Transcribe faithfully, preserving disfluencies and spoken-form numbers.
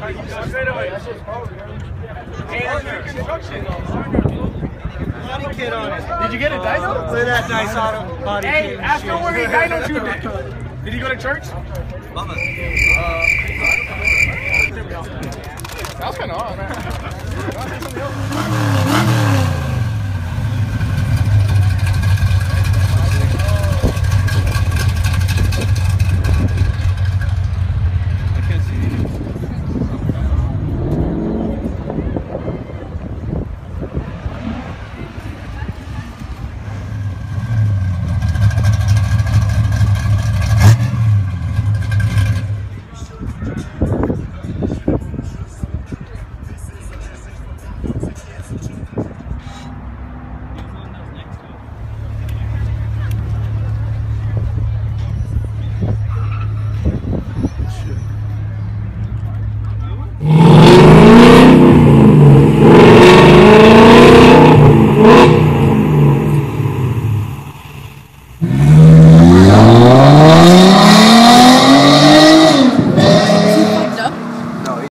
Body kit on it. Did you get a dyno? Look at that nice auto body Hey, kit. ask him where he dyno to. Did he go to church? Mama. That was kind of odd.